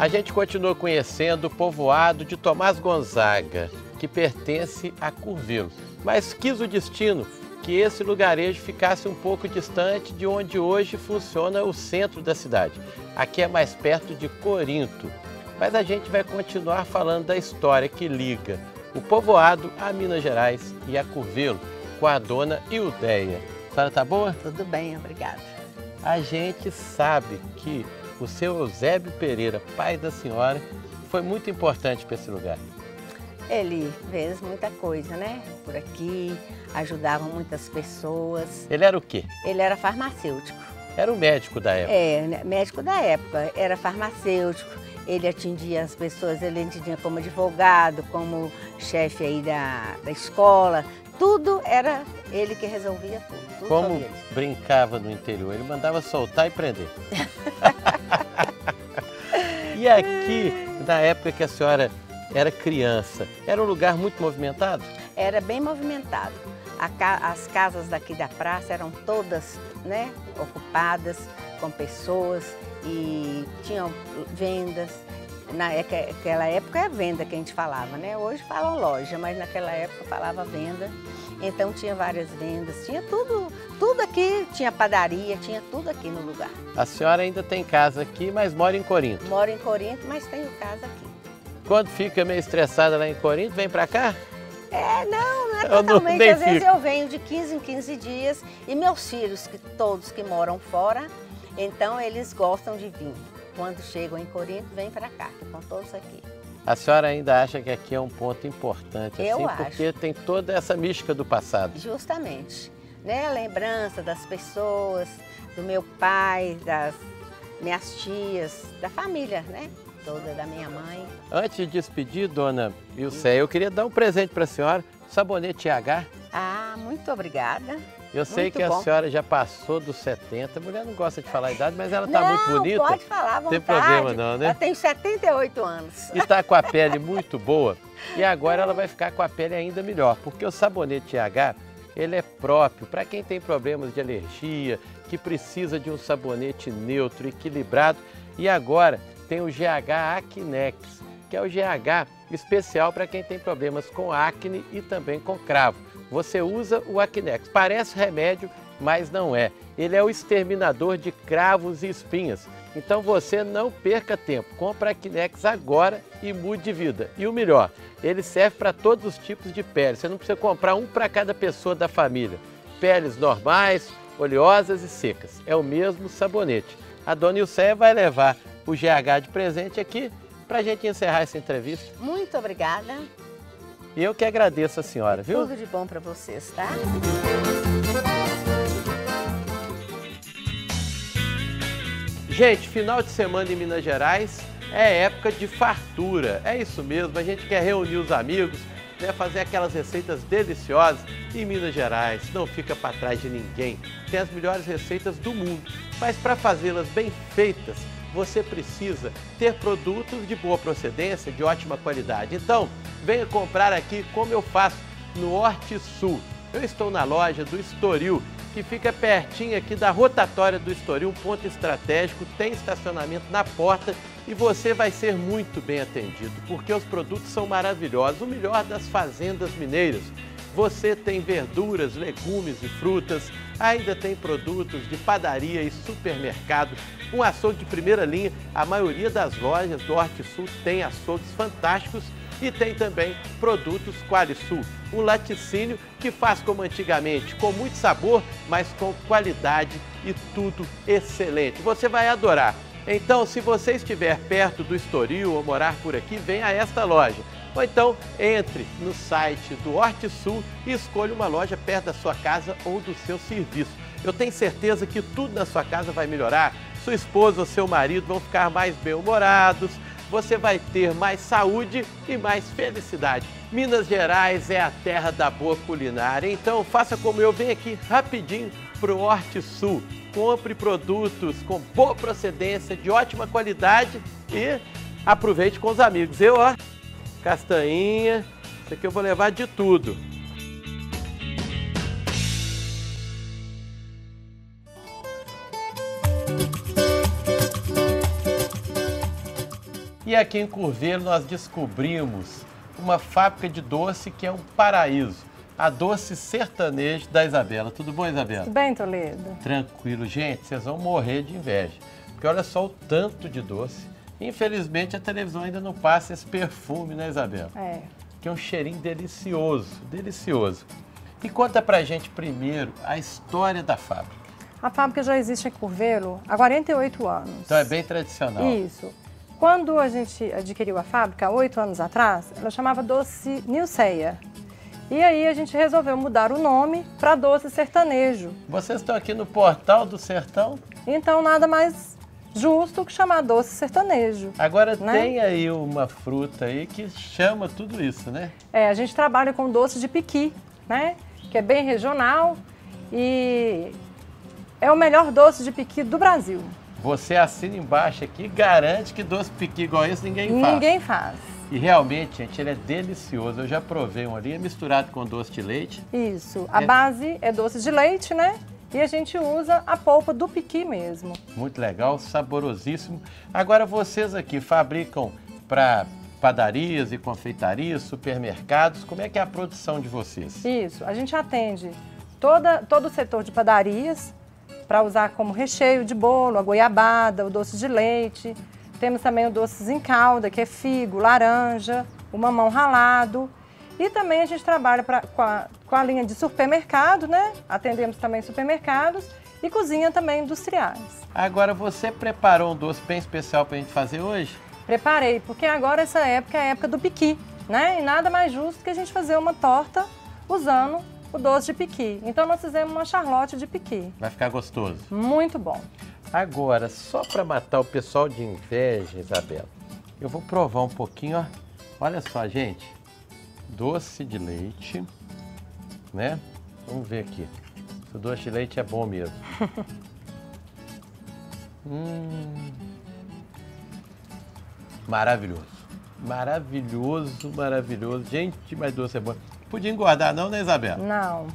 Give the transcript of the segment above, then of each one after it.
A gente continua conhecendo o povoado de Tomás Gonzaga, que pertence a Curvelo, mas quis o destino que esse lugarejo ficasse um pouco distante de onde hoje funciona o centro da cidade. Aqui é mais perto de Corinto, mas a gente vai continuar falando da história que liga o povoado a Minas Gerais e a Curvelo com a dona Ildeia. A senhora tá boa? Tudo bem, obrigada. A gente sabe que o seu Eusébio Pereira, pai da senhora, foi muito importante para esse lugar. Ele fez muita coisa, né? Por aqui, ajudava muitas pessoas. Ele era o quê? Ele era farmacêutico. Era o médico da época. É, médico da época. Era farmacêutico. Ele atendia as pessoas, ele atendia como advogado, como chefe aí da escola. Tudo era ele que resolvia tudo Como brincava no interior, ele mandava soltar e prender. E aqui, na época que a senhora era criança, era um lugar muito movimentado? Era bem movimentado. As casas daqui da praça eram todas, né, ocupadas com pessoas e tinham vendas. Naquela época é venda que a gente falava, né? Hoje falam loja, mas naquela época falava venda. Então tinha várias vendas, tinha tudo aqui, tinha padaria, tinha tudo aqui no lugar. A senhora ainda tem casa aqui, mas mora em Corinto? Moro em Corinto, mas tenho casa aqui. Quando fica meio estressada lá em Corinto, vem pra cá? Não é totalmente. Às vezes eu venho de 15 em 15 dias e meus filhos, todos que moram fora, então eles gostam de vir. Quando chegam em Corinto, vêm para cá, que estão todos aqui. A senhora ainda acha que aqui é um ponto importante, Eu assim, porque tem toda essa mística do passado. Justamente, né? A lembrança das pessoas, do meu pai, das minhas tias, da família, né? Toda da minha mãe. Antes de despedir, dona Ilcéia, eu queria dar um presente para a senhora, sabonete H. Ah, muito obrigada. Eu sei muito que bom. A senhora já passou dos 70, a mulher não gosta de falar a idade, mas ela está muito bonita. Não, pode falar à vontade. Não tem problema não, né? Eu tenho 78 anos. E está com a pele muito boa. E agora ela vai ficar com a pele ainda melhor, porque o sabonete H, ele é próprio para quem tem problemas de alergia, que precisa de um sabonete neutro, equilibrado. E agora tem o GH Acnex, que é o GH especial para quem tem problemas com acne e também com cravo. Você usa o Acnex, parece remédio, mas não é. Ele é o exterminador de cravos e espinhas. Então você não perca tempo, compra Acnex agora e mude de vida. E o melhor, ele serve para todos os tipos de pele. Você não precisa comprar um para cada pessoa da família. Peles normais, oleosas e secas. É o mesmo sabonete. A dona Ilcéia vai levar o GH de presente aqui para a gente encerrar essa entrevista. Muito obrigada. E eu que agradeço a senhora, viu? Tudo de bom para vocês, tá? Gente, final de semana em Minas Gerais é época de fartura. É isso mesmo, a gente quer reunir os amigos, né, fazer aquelas receitas deliciosas. E Minas Gerais não fica para trás de ninguém. Tem as melhores receitas do mundo. Mas para fazê-las bem feitas, você precisa ter produtos de boa procedência, de ótima qualidade. Então, venha comprar aqui como eu faço no Hortisul. Eu estou na loja do Estoril, que fica pertinho aqui da rotatória do Estoril, um ponto estratégico, tem estacionamento na porta e você vai ser muito bem atendido, porque os produtos são maravilhosos, o melhor das fazendas mineiras. Você tem verduras, legumes e frutas, ainda tem produtos de padaria e supermercado, um açougue de primeira linha. A maioria das lojas do Hortisul tem açougues fantásticos e tem também produtos Qualisul, um laticínio que faz como antigamente, com muito sabor, mas com qualidade e tudo excelente. Você vai adorar. Então, se você estiver perto do Estoril ou morar por aqui, venha a esta loja. Ou então, entre no site do Hortisul e escolha uma loja perto da sua casa ou do seu serviço. Eu tenho certeza que tudo na sua casa vai melhorar. Sua esposa ou seu marido vão ficar mais bem-humorados, você vai ter mais saúde e mais felicidade. Minas Gerais é a terra da boa culinária, então faça como eu, venha aqui rapidinho para o Hortisul. Compre produtos com boa procedência, de ótima qualidade e aproveite com os amigos. Eu, ó, castanhinha, isso aqui eu vou levar de tudo. E aqui em Curvelo nós descobrimos uma fábrica de doce que é um paraíso. A Doce Sertanejo da Isabela. Tudo bom, Isabela? Tudo bem, Toledo? Tranquilo. Gente, vocês vão morrer de inveja. Porque olha só o tanto de doce. Infelizmente a televisão ainda não passa esse perfume, né, Isabela? É. Que é um cheirinho delicioso, delicioso. E conta pra gente primeiro a história da fábrica. A fábrica já existe em Curvelo há 48 anos. Então é bem tradicional. Isso. Quando a gente adquiriu a fábrica, 8 anos atrás, ela chamava Doce Nilceia. E aí a gente resolveu mudar o nome para Doce Sertanejo. Vocês estão aqui no Portal do Sertão? Então nada mais justo que chamar Doce Sertanejo. Agora né? Tem aí uma fruta aí que chama tudo isso, né? É, a gente trabalha com doce de piqui, né? Que é bem regional e é o melhor doce de piqui do Brasil. Você assina embaixo aqui e garante que doce piqui igual esse ninguém faz. Ninguém faz. E realmente, gente, ele é delicioso. Eu já provei um ali, é misturado com doce de leite. Isso. A base é doce de leite, né? E a gente usa a polpa do piqui mesmo. Muito legal, saborosíssimo. Agora vocês aqui fabricam para padarias e confeitarias, supermercados. Como é que é a produção de vocês? Isso. A gente atende todo o setor de padarias para usar como recheio de bolo, a goiabada, o doce de leite. Temos também o doces em calda, que é figo, laranja, o mamão ralado. E também a gente trabalha com a linha de supermercado, né? Atendemos também supermercados e cozinha também industriais. Agora, você preparou um doce bem especial para a gente fazer hoje? Preparei, porque agora essa época é a época do piqui, né? E nada mais justo que a gente fazer uma torta usando o doce de piqui. Então nós fizemos uma charlotte de piqui. Vai ficar gostoso. Muito bom. Agora, só para matar o pessoal de inveja, Isabela, eu vou provar um pouquinho, ó. Olha só, gente. Doce de leite, né? Vamos ver aqui. O doce de leite é bom mesmo. Maravilhoso. Maravilhoso, maravilhoso. Gente, mas doce é bom. Podia engordar não, né, Isabela? Não.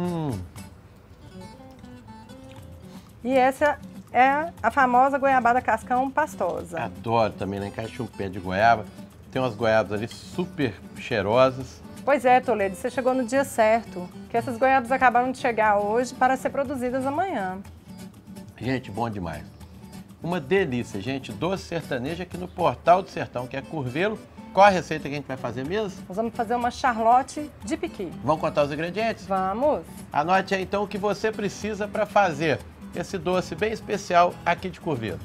E essa é a famosa goiabada cascão pastosa. Adoro também, lá em casa tinha um pé de goiaba. Tem umas goiabas ali super cheirosas. Pois é, Toledo, você chegou no dia certo. Que essas goiabas acabaram de chegar hoje para ser produzidas amanhã. Gente, bom demais. Uma delícia, gente. Doce sertanejo aqui no Portal do Sertão, que é Curvelo. Qual a receita que a gente vai fazer mesmo? Nós vamos fazer uma charlotte de piqui. Vamos contar os ingredientes? Vamos. Anote aí então o que você precisa para fazer esse doce bem especial aqui de Curvelo.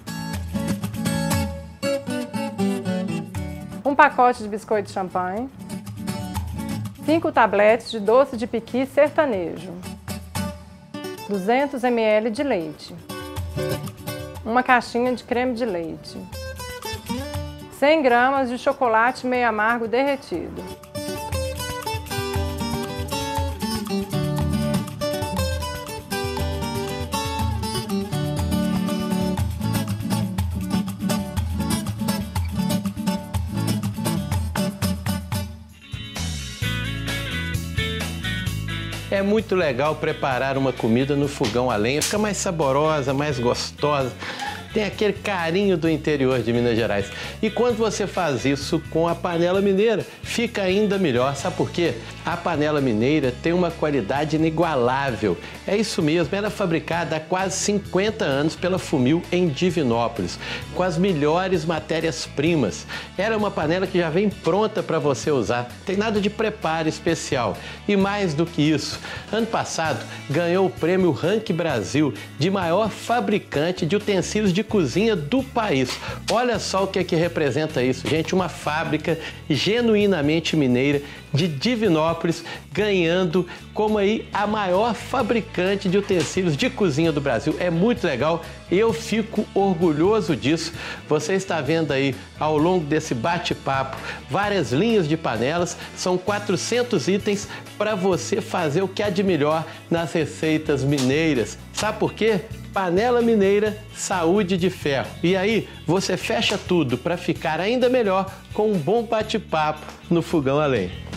Um pacote de biscoito de champanhe, 5 tabletes de doce de piqui sertanejo, 200 ml de leite, uma caixinha de creme de leite, 100 gramas de chocolate meio amargo derretido. É muito legal preparar uma comida no fogão a lenha, fica mais saborosa, mais gostosa. Tem aquele carinho do interior de Minas Gerais. E quando você faz isso com a panela mineira, fica ainda melhor. Sabe por quê? A panela mineira tem uma qualidade inigualável. É isso mesmo, ela é fabricada há quase 50 anos pela Fumil em Divinópolis, com as melhores matérias-primas. Ela é uma panela que já vem pronta para você usar. Tem nada de preparo especial. E mais do que isso, ano passado ganhou o prêmio Rank Brasil de maior fabricante de utensílios de cozinha do país. Olha só o que é que representa isso, gente, uma fábrica genuinamente mineira de Divinópolis ganhando como aí a maior fabricante de utensílios de cozinha do Brasil. É muito legal, eu fico orgulhoso disso. Você está vendo aí ao longo desse bate-papo várias linhas de panelas, são 400 itens para você fazer o que há de melhor nas receitas mineiras. Sabe por quê? Panela mineira, saúde de ferro. E aí você fecha tudo para ficar ainda melhor com um bom bate-papo no fogão a lenha.